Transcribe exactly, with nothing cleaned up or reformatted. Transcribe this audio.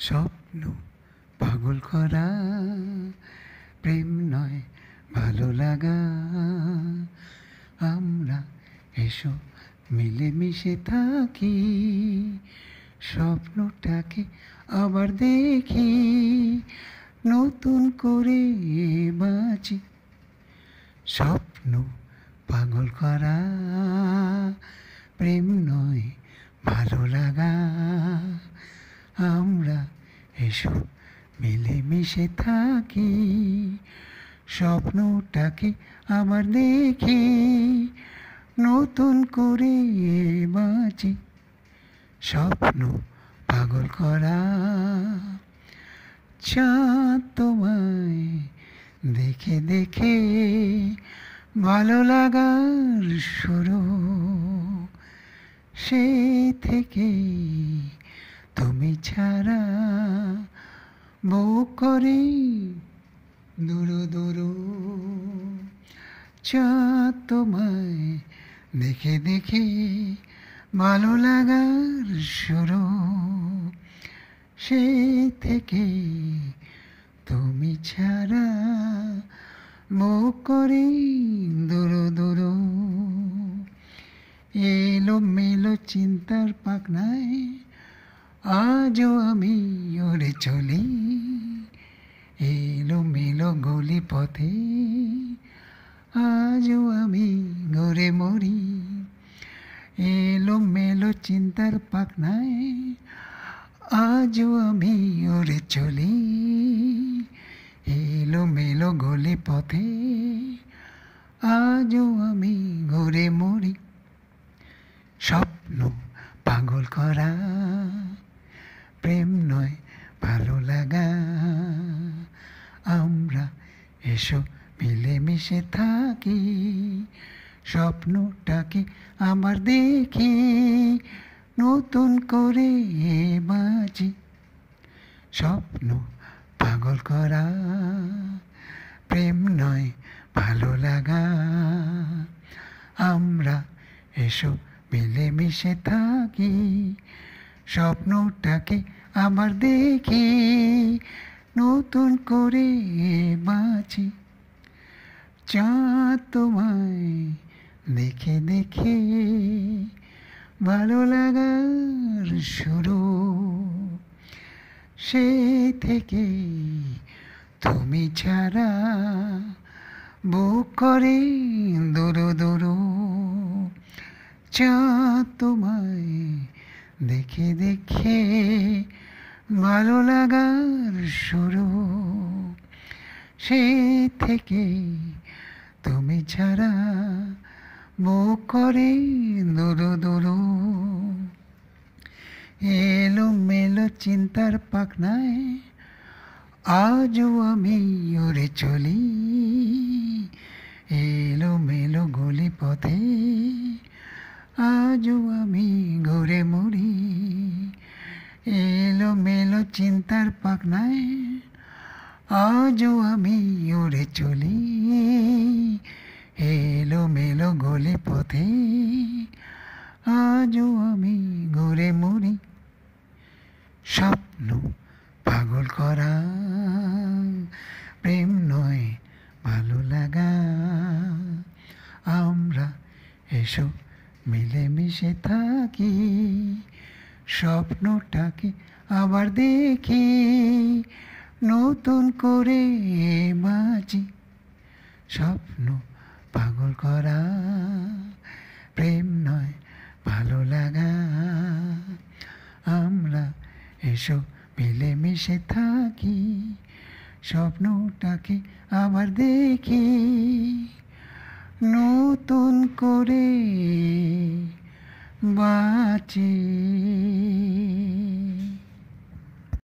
স্বপ্ন পাগল করা, প্রেম নয় ভালো লাগা। আমরা এসো মিলেমিশে থাকি, স্বপ্নটাকে আবার দেখি, নতুন করে বাঁচি। স্বপ্ন পাগল করা, প্রেম নয় ভালো লাগা। আমরা এসো মিলেমিশে থাকি, স্বপ্নটাকে আবার দেখি, নতুন করে বাঁচি। স্বপ্ন পাগল করা, চাঁদ তোমায় দেখে দেখে ভালো লাগার শুরু, সেই থেকে তুমি ছাড়া বুক করে দুরু দুরু। চাঁদ তোমায় দেখে দেখে ভালো লাগার শুরু, সেই থেকে তুমি ছাড়া বুক করে দুরু দুরু। এলো মেলো চিন্তার পাখনায় আজও আমি উড়ে চলি, এলো মেলো গলি পথে আজও আমি ঘুরে মরি। এলো মেলো চিন্তার পাখনায় আজও আমি উড়ে চলি, এলো মেলো গলি পথে আজও আমি ঘুরে মরি। স্বপ্ন পাগল করা, প্রেম নয় ভালো লাগা। আমরা এসো মিলেমিশে থাকি, স্বপ্নটাকে আবার দেখি, নতুন করে বাঁচি। স্বপ্ন পাগল করা, প্রেম নয় ভালো লাগা। আমরা এসো মিলেমিশে থাকি, স্বপ্নটাকে আবার দেখি, নতুন করে বাঁচি। চাঁদ তোমায় দেখে দেখে ভালো লাগার শুরু, সেই থেকে তুমি ছাড়া বুক করে দুরু দুরু। চাঁদ তোমায় দেখে দেখে ভালো লাগার শুরু, সেই থেকে তুমি ছাড়া বুক করে দুরু দুরু। এলো মেলো চিন্তার পাখনায় আজও আমি উড়ে চলি, এলো মেলো গলি পথে আজও আমি ঘুরে মরি। এলো মেলো চিন্তার পাখনায় আজও আমি উড়ে চলি, এলো মেলো গলি পথে আজও আমি ঘুরে মরি। স্বপ্ন পাগল করা, প্রেম নয় ভালো লাগা। আমরা এসো মিলেমিশে থাকি, স্বপ্নটাকে আবার দেখি, নতুন করে বাঁচি। স্বপ্ন পাগল করা, প্রেম নয় ভালো লাগা। আমরা এসো মিলেমিশে থাকি, স্বপ্নটাকে আবার দেখি, নতুন করে বাঁচি।